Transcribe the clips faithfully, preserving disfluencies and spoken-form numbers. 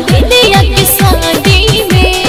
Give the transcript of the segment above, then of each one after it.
दीदिया के शादी में।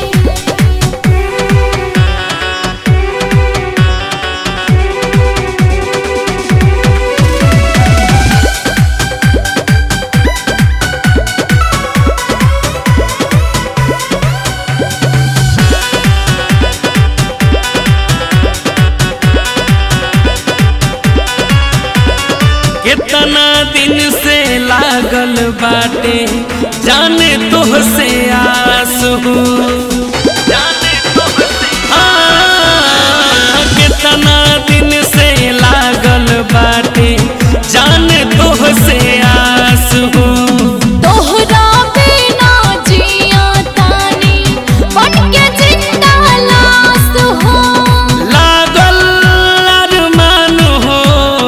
कितना दिन से लागल बाटे जाने तोहसे आस हो, जाने तोहसे हाँ, कितना दिन से लागल बाटे जाने तोहसे आस हो। तोहरा बिना जिया तानी बनके जिंदा लाश हो। लागल अरमान हो,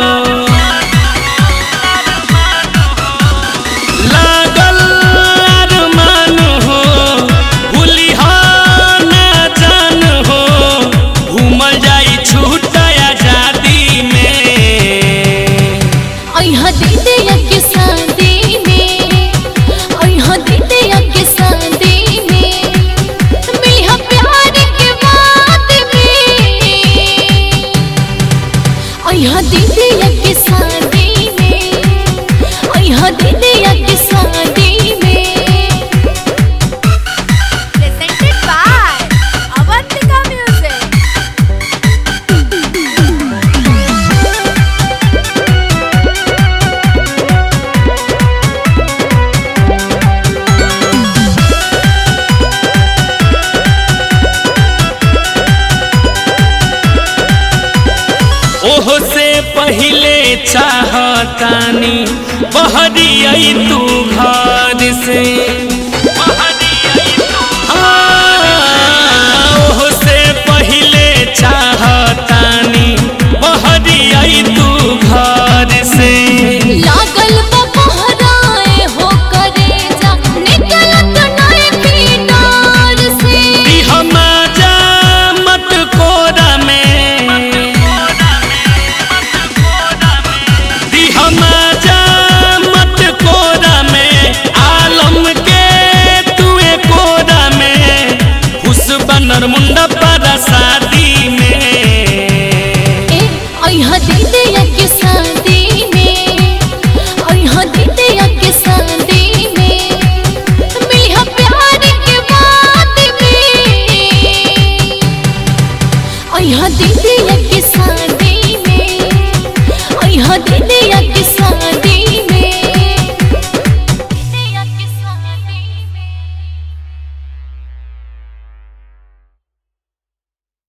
लागल अरमान हो, भूलिहा ना जान हो, घूमल जाई छूट आजादी में। अइहा दीदिया के शादी में, अइहा दीदिया के शादी में, मिलिहा प्यार के बाद में। अइहा दीदिया के शादी में, अइहा दीदिया के शादी में। Presented by Avantika Music. ओहो से पहले चाहतानी बहरी आई तू